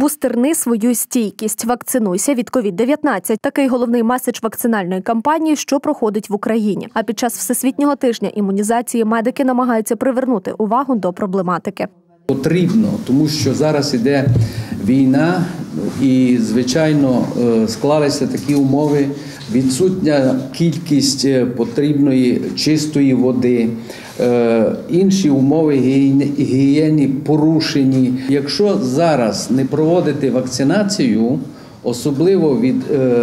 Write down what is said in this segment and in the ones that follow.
Бустерни свою стійкість. Вакцинуйся від COVID-19. Такий головний меседж вакцинальної кампанії, що проходить в Україні. А під час Всесвітнього тижня імунізації медики намагаються привернути увагу до проблематики. Потрібно, тому що зараз іде війна і, звичайно, склалися такі умови, відсутня кількість потрібної чистої води, інші умови гігієни порушені. Якщо зараз не проводити вакцинацію, особливо від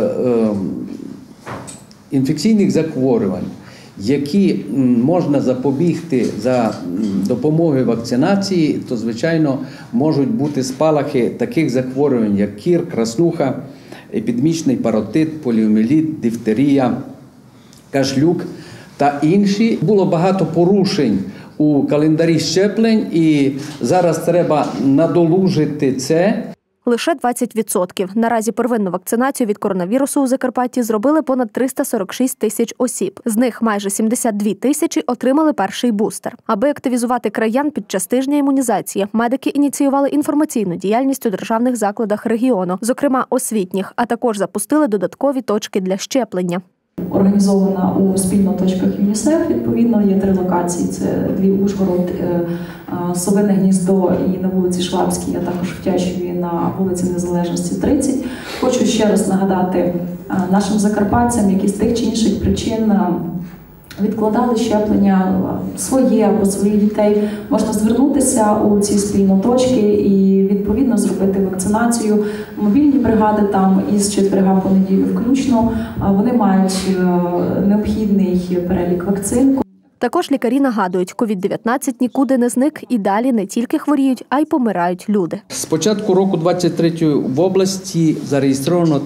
інфекційних захворювань, які можна запобігти за допомогою вакцинації, то, звичайно, можуть бути спалахи таких захворювань, як кір, краснуха, епідемічний паротит, поліомієліт, дифтерія, кашлюк та інші. Було багато порушень у календарі щеплень, і зараз треба надолужити це. Лише 20%. Наразі первинну вакцинацію від коронавірусу у Закарпатті зробили понад 346 тисяч осіб. З них майже 72 тисячі отримали перший бустер. Аби активізувати краян під час тижня імунізації, медики ініціювали інформаційну діяльність у державних закладах регіону, зокрема освітніх, а також запустили додаткові точки для щеплення. Організована у спільно точках ЮНІСЕФ, відповідно, є 3 локації. Це 2 Ужгород, Совине Гніздо і на вулиці Швабській, а також в Тячеві на вулиці Незалежності 30. Хочу ще раз нагадати нашим закарпатцям, які з тих чи інших причин відкладали щеплення своє або своїх дітей. Можна звернутися у ці спільно точки і, відповідно, зробити вакцинацію. Мобільні бригади там із четверга по неділю включно. Вони мають необхідний перелік вакцин. Також лікарі нагадують, COVID-19 нікуди не зник і далі не тільки хворіють, а й помирають люди. З початку року 2023 в області зареєстровано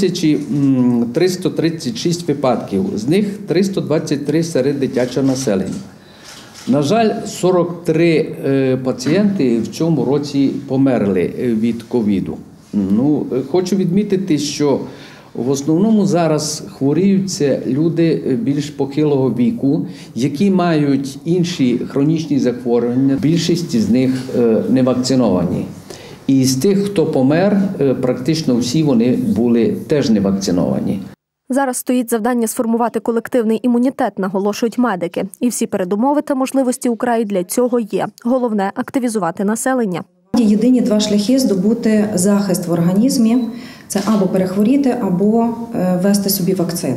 3336 випадків, з них 323 серед дитячого населення. На жаль, 43 пацієнти в цьому році померли від ковіду. Хочу відмітити, що в основному зараз хворіють це люди більш похилого віку, які мають інші хронічні захворювання. Більшість з них не вакциновані. І з тих, хто помер, практично всі вони були теж не вакциновані. Зараз стоїть завдання сформувати колективний імунітет, наголошують медики. І всі передумови та можливості у краї для цього є. Головне – активізувати населення. Єдині 2 шляхи здобути захист в організмі – це або перехворіти, або ввести собі вакцину.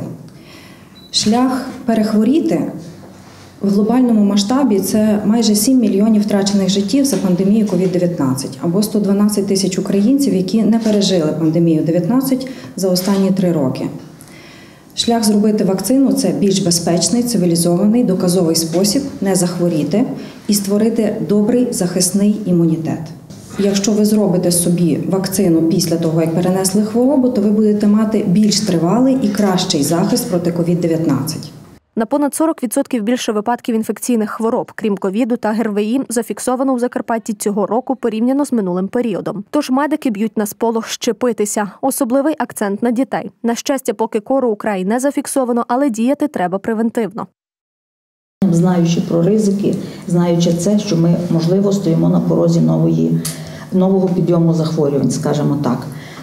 Шлях перехворіти в глобальному масштабі – це майже 7 мільйонів втрачених життів за пандемією COVID-19, або 112 тисяч українців, які не пережили пандемію COVID-19 за останні 3 роки. Шлях зробити вакцину – це більш безпечний, цивілізований, доказовий спосіб не захворіти і створити добрий захисний імунітет. Якщо ви зробите собі вакцину після того, як перенесли хворобу, то ви будете мати більш тривалий і кращий захист проти COVID-19. На понад 40% більше випадків інфекційних хвороб, крім ковіду та ГРВІ, зафіксовано у Закарпатті цього року порівняно з минулим періодом. Тож медики б'ють на сполох щепитися. Особливий акцент на дітей. На щастя, поки кору у краї не зафіксовано, але діяти треба превентивно. Знаючи про ризики, знаючи це, що ми, можливо, стоїмо на порозі нового підйому захворювань, скажімо так.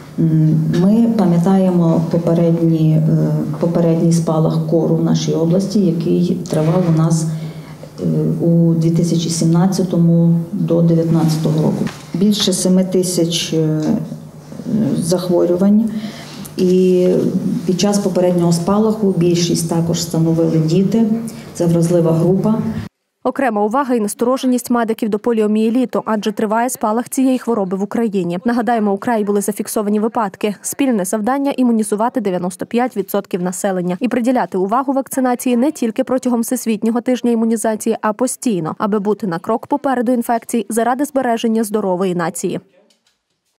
Ми пам'ятаємо попередній спалах кору в нашій області, який тривав у нас у 2017 до 2019 року. Більше 7 тисяч захворювань. І під час попереднього спалаху більшість також становили діти. Це вразлива група. Окрема увага і настороженість медиків до поліомієліту, адже триває спалах цієї хвороби в Україні. Нагадаємо, у краї були зафіксовані випадки. Спільне завдання – імунізувати 95% населення. І приділяти увагу вакцинації не тільки протягом Всесвітнього тижня імунізації, а постійно, аби бути на крок попереду інфекцій заради збереження здорової нації.